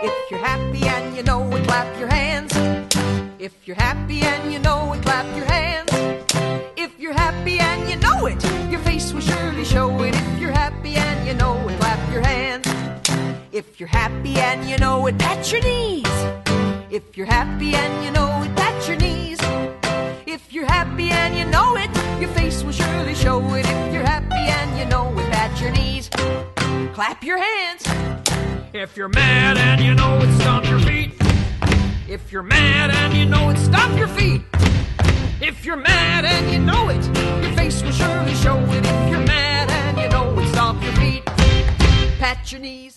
If you're happy and you know it, clap your hands. If you're happy and you know it, clap your hands. If you're happy and you know it, your face will surely show it. If you're happy and you know it, clap your hands. If you're happy and you know it, pat your knees. If you're happy and you know it, pat your knees. If you're happy and you know it, your face will surely show it. If you're happy and you know it, pat your knees. Clap your hands. If you're mad and you know it, stomp your feet. If you're mad and you know it, stomp your feet. If you're mad and you know it, your face will surely show it. If you're mad and you know it, stomp your feet. Pat your knees.